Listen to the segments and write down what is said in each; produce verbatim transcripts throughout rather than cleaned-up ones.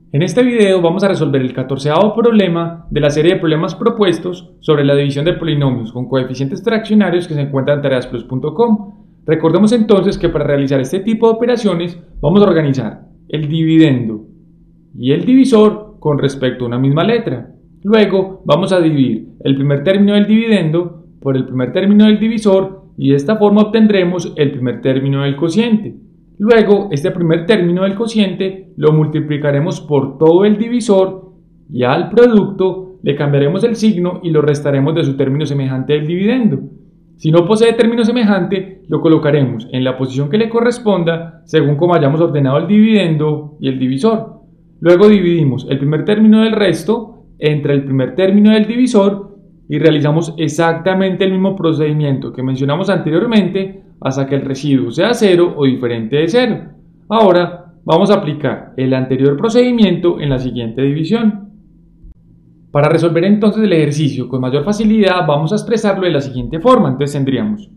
En este video vamos a resolver el catorceavo problema de la serie de problemas propuestos sobre la división de polinomios con coeficientes fraccionarios que se encuentran en tareas plus punto com. Recordemos entonces que para realizar este tipo de operaciones vamos a organizar el dividendo y el divisor con respecto a una misma letra. Luego vamos a dividir el primer término del dividendo por el primer término del divisor y de esta forma obtendremos el primer término del cociente. Luego, este primer término del cociente lo multiplicaremos por todo el divisor y al producto le cambiaremos el signo y lo restaremos de su término semejante del dividendo. Si no posee término semejante, lo colocaremos en la posición que le corresponda según como hayamos ordenado el dividendo y el divisor. Luego dividimos el primer término del resto entre el primer término del divisor y realizamos exactamente el mismo procedimiento que mencionamos anteriormente hasta que el residuo sea cero o diferente de cero. Ahora vamos a aplicar el anterior procedimiento en la siguiente división. Para resolver entonces el ejercicio con mayor facilidad vamos a expresarlo de la siguiente forma. Entonces tendríamos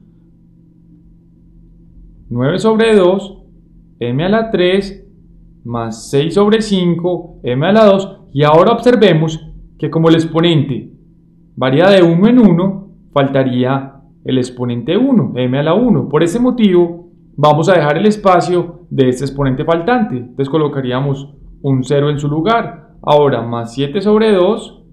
nueve sobre dos m a la tres más seis sobre cinco m a la dos, y ahora observemos que como el exponente varía de uno en uno, faltaría el exponente uno, m a la uno. Por ese motivo, vamos a dejar el espacio de este exponente faltante. Entonces colocaríamos un cero en su lugar. Ahora, más siete sobre dos,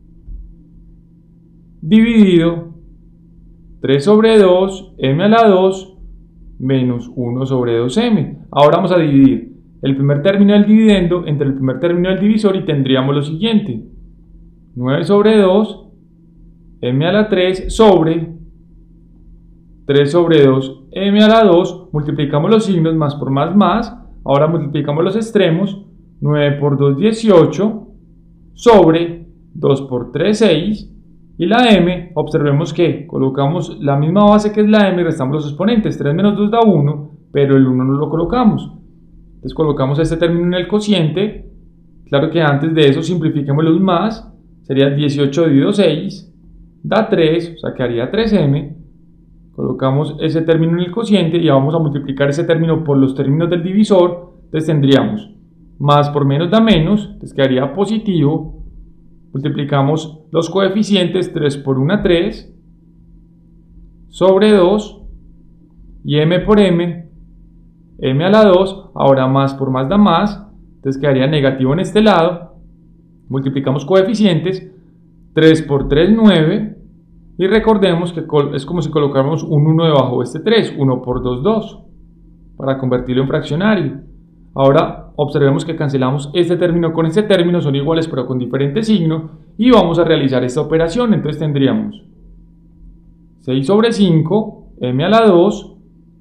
dividido tres sobre dos, m a la dos, menos uno sobre dos m. Ahora vamos a dividir el primer término del dividendo entre el primer término del divisor y tendríamos lo siguiente. nueve sobre dos, m a la tres sobre tres sobre dos, m a la dos, multiplicamos los signos, más por más más, ahora multiplicamos los extremos, nueve por dos, dieciocho, sobre dos por tres, seis, y la m, observemos que colocamos la misma base que es la m y restamos los exponentes, tres menos dos da uno, pero el uno no lo colocamos. Entonces colocamos este término en el cociente, claro que antes de eso simplifiquemos los más, sería dieciocho dividido seis, da tres, o sea que haría tres m. Colocamos ese término en el cociente y vamos a multiplicar ese término por los términos del divisor. Entonces tendríamos más por menos da menos, entonces quedaría positivo. Multiplicamos los coeficientes, tres por uno, tres, sobre dos, y m por m, m a la dos, ahora más por más da más, entonces quedaría negativo en este lado. Multiplicamos coeficientes, tres por tres, nueve, y recordemos que es como si colocáramos un uno debajo de este tres, uno por dos, dos, para convertirlo en fraccionario. Ahora observemos que cancelamos este término con este término, son iguales pero con diferente signo, y vamos a realizar esta operación. Entonces tendríamos seis sobre cinco, m a la dos,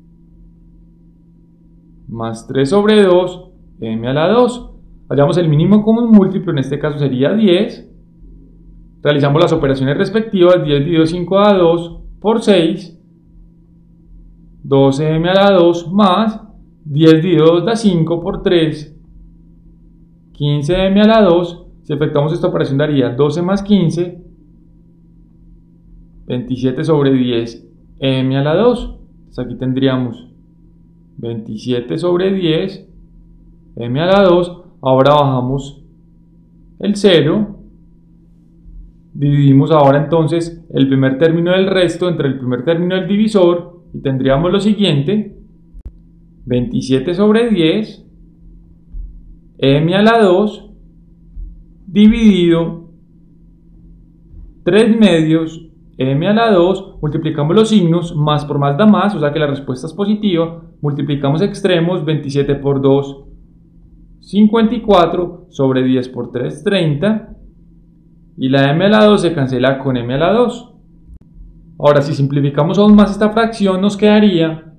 más tres sobre dos, m a la dos. Hallamos el mínimo común múltiplo, en este caso sería diez. Realizamos las operaciones respectivas, diez dividido cinco da dos por seis, doce m a la dos más diez dividido dos da cinco por tres, quince m a la dos. Si efectuamos esta operación daría doce más quince, veintisiete sobre diez m a la dos. Entonces aquí tendríamos veintisiete sobre diez m a la dos. Ahora bajamos el cero. Dividimos ahora entonces el primer término del resto entre el primer término del divisor y tendríamos lo siguiente: veintisiete sobre diez m a la dos dividido tres medios m a la dos, multiplicamos los signos, más por más da más, o sea que la respuesta es positiva. Multiplicamos extremos, veintisiete por dos, cincuenta y cuatro, sobre diez por tres, treinta, y la m a la dos se cancela con m a la dos. Ahora, si simplificamos aún más esta fracción, nos quedaría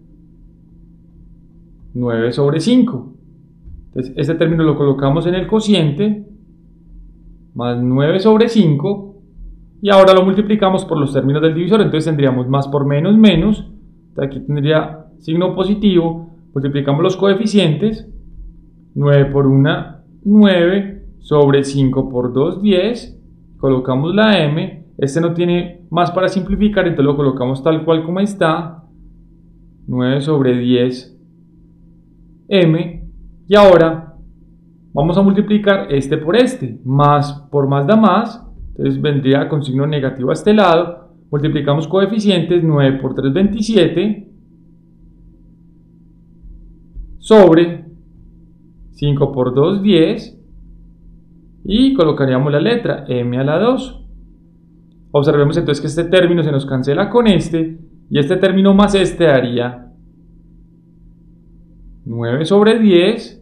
nueve sobre cinco. Entonces, este término lo colocamos en el cociente, más nueve sobre cinco, y ahora lo multiplicamos por los términos del divisor. Entonces tendríamos más por menos, menos. Entonces, aquí tendría signo positivo. Multiplicamos los coeficientes, nueve por uno, nueve, sobre cinco por dos, diez. Colocamos la m, este no tiene más para simplificar, entonces lo colocamos tal cual como está, nueve sobre diez m, y ahora vamos a multiplicar este por este, más por más da más, entonces vendría con signo negativo a este lado, multiplicamos coeficientes, nueve por tres, veintisiete, sobre cinco por dos, diez, y colocaríamos la letra m a la dos. Observemos entonces que este término se nos cancela con este, y este término más este daría nueve sobre diez,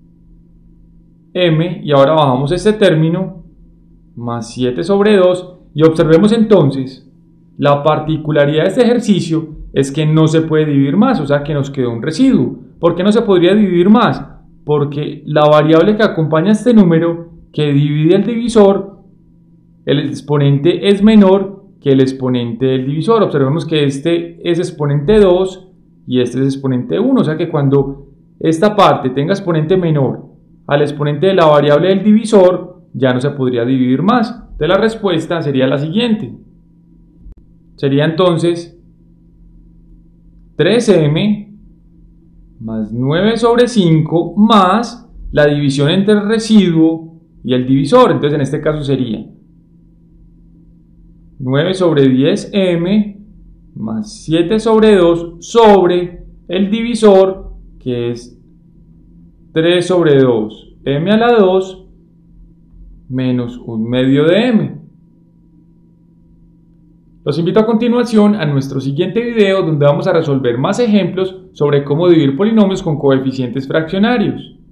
m, y ahora bajamos este término, más siete sobre dos, y observemos entonces, la particularidad de este ejercicio es que no se puede dividir más, o sea que nos quedó un residuo. ¿Por qué no se podría dividir más? Porque la variable que acompaña a este número, que divide el divisor, el exponente es menor que el exponente del divisor. Observemos que este es exponente dos y este es exponente uno, o sea que cuando esta parte tenga exponente menor al exponente de la variable del divisor, ya no se podría dividir más. Entonces la respuesta sería la siguiente. Sería entonces tres eme más nueve sobre cinco más la división entre el residuo y el divisor. Entonces en este caso sería nueve sobre diez eme más siete sobre dos sobre el divisor, que es tres sobre dos eme a la dos menos un medio de m. Los invito a continuación a nuestro siguiente video, donde vamos a resolver más ejemplos sobre cómo dividir polinomios con coeficientes fraccionarios.